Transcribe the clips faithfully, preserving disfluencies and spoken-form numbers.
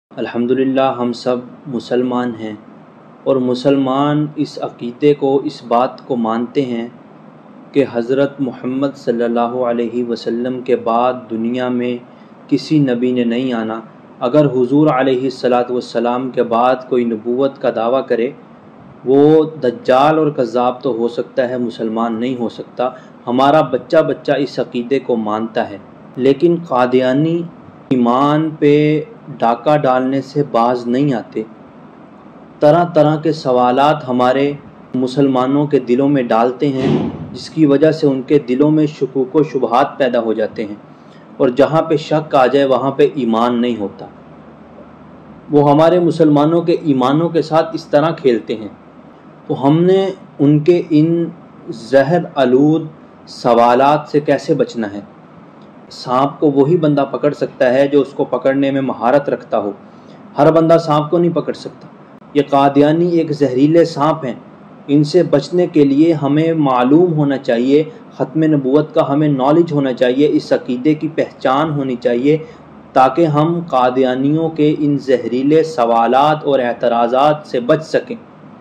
الحمدللہ ہم سب مسلمان ہیں اور مسلمان اس عقیدے کو اس بات کو مانتے ہیں کہ حضرت محمد صلی اللہ علیہ وسلم کے بعد دنیا میں کسی نبی نے نہیں آنا۔ اگر حضور علیہ الصلاۃ والسلام کے بعد کوئی نبوت کا دعویٰ کرے وہ دجال اور کذاب تو ہو سکتا ہے، مسلمان نہیں ہو سکتا۔ ہمارا بچہ بچہ اس عقیدے کو مانتا ہے، لیکن قادیانی ایمان پہ ڈاکہ ڈالنے سے باز نہیں آتے۔ طرح طرح کے سوالات ہمارے مسلمانوں کے دلوں میں ڈالتے ہیں، جس کی وجہ سے ان کے دلوں میں شکوک و شبہات پیدا ہو جاتے ہیں، اور جہاں پہ شک آ جائے وہاں پہ ایمان نہیں ہوتا۔ وہ ہمارے مسلمانوں کے ایمانوں کے ساتھ اس طرح کھیلتے ہیں۔ تو ہم نے ان کے ان زہر آلود سوالات سے کیسے بچنا ہے؟ سانپ کو وہی بندہ پکڑ سکتا ہے جو اس کو پکڑنے میں مہارت رکھتا ہو، ہر بندہ سانپ کو نہیں پکڑ سکتا۔ یہ قادیانی ایک زہریلے سانپ ہیں، ان سے بچنے کے لیے ہمیں معلوم ہونا چاہیے، ختم نبوت کا ہمیں نالج ہونا چاہیے، اس عقیدے کی پہچان ہونی چاہیے، تاکہ ہم قادیانیوں کے ان زہریلے سوالات اور اعتراضات سے بچ سکیں۔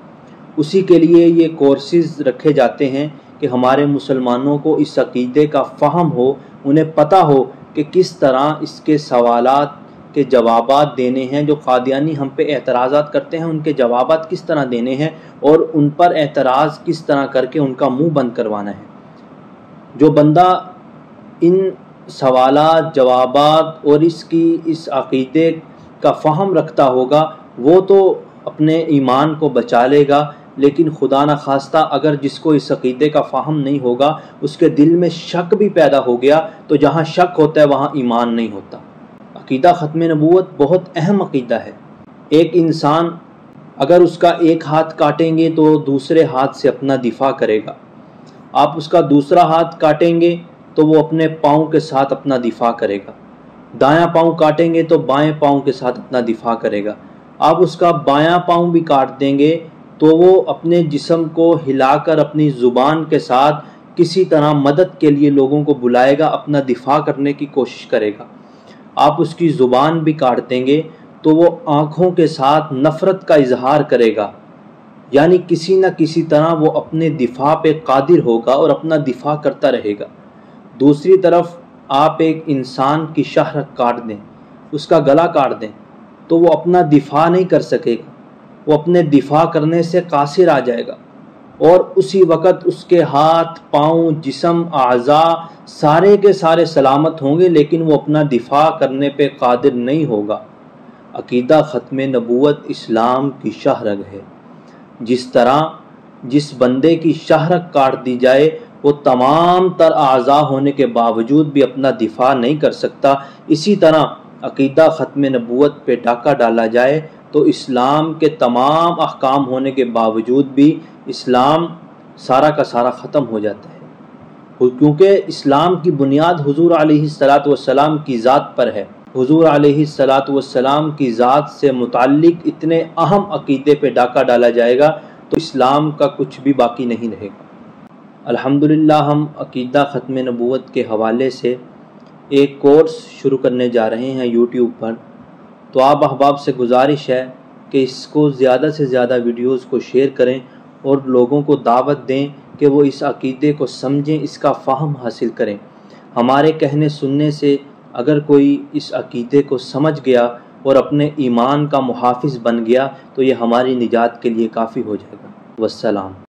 اسی کے لیے یہ کورسز رکھے جاتے ہیں کہ ہمارے مسلمانوں کو اس عقیدے کا فہم ہو، انہیں پتہ ہو کہ کس طرح اس کے سوالات کے جوابات دینے ہیں۔ جو قادیانی ہم پہ اعتراضات کرتے ہیں ان کے جوابات کس طرح دینے ہیں، اور ان پر اعتراض کس طرح کر کے ان کا منہ بند کروانا ہے۔ جو بندہ ان سوالات، جوابات اور اس کی اس عقیدے کا فہم رکھتا ہوگا وہ تو اپنے ایمان کو بچا لے گا، لیکن خدا نخواستہ اگر جس کو اس عقیدے کا فہم نہیں ہوگا، اس کے دل میں شک بھی پیدا ہو گیا، تو جہاں شک ہوتا ہے وہاں ایمان نہیں ہوتا۔ عقیدہ ختم نبوت بہت اہم عقیدہ ہے۔ ایک انسان اگر اس کا ایک ہاتھ کاٹیں گے تو دوسرے ہاتھ سے اپنا دفاع کرے گا، آپ اس کا دوسرا ہاتھ کاٹیں گے تو وہ اپنے پاؤں کے ساتھ اپنا دفاع کرے گا، دایاں پاؤں کاٹیں گے تو بائیں پاؤں کے ساتھ اپنا دفاع کرے گا۔ آپ اس کا بایاں پاؤں بھی کاٹ دیں گے تو وہ اپنے جسم کو ہلا کر اپنی زبان کے ساتھ کسی طرح مدد کے لیے لوگوں کو بلائے گا، اپنا دفاع کرنے کی کوشش کرے گا۔ آپ اس کی زبان بھی کاٹ دیں گے تو وہ آنکھوں کے ساتھ نفرت کا اظہار کرے گا، یعنی کسی نہ کسی طرح وہ اپنے دفاع پہ قادر ہوگا اور اپنا دفاع کرتا رہے گا۔ دوسری طرف آپ ایک انسان کی شہرت کاٹ دیں، اس کا گلا کاٹ دیں تو وہ اپنا دفاع نہیں کر سکے گا، وہ اپنے دفاع کرنے سے قاصر آ جائے گا، اور اسی وقت اس کے ہاتھ، پاؤں، جسم، اعضاء سارے کے سارے سلامت ہوں گے، لیکن وہ اپنا دفاع کرنے پہ قادر نہیں ہوگا۔ عقیدہ ختم نبوت اسلام کی شہرگ ہے۔ جس طرح جس بندے کی شہرگ کاٹ دی جائے وہ تمام تر اعضاء ہونے کے باوجود بھی اپنا دفاع نہیں کر سکتا، اسی طرح عقیدہ ختم نبوت پہ ڈاکہ ڈالا جائے تو اسلام کے تمام احکام ہونے کے باوجود بھی اسلام سارا کا سارا ختم ہو جاتا ہے، کیونکہ اسلام کی بنیاد حضور علیہ الصلاۃ والسلام کی ذات پر ہے۔ حضور علیہ الصلاۃ والسلام کی ذات سے متعلق اتنے اہم عقیدے پہ ڈاکہ ڈالا جائے گا تو اسلام کا کچھ بھی باقی نہیں رہے گا۔ الحمدللہ ہم عقیدہ ختم نبوت کے حوالے سے ایک کورس شروع کرنے جا رہے ہیں یوٹیوب پر، تو آپ احباب سے گزارش ہے کہ اس کو زیادہ سے زیادہ ویڈیوز کو شیئر کریں اور لوگوں کو دعوت دیں کہ وہ اس عقیدے کو سمجھیں، اس کا فہم حاصل کریں۔ ہمارے کہنے سننے سے اگر کوئی اس عقیدے کو سمجھ گیا اور اپنے ایمان کا محافظ بن گیا تو یہ ہماری نجات کے لیے کافی ہو جائے گا۔ والسلام۔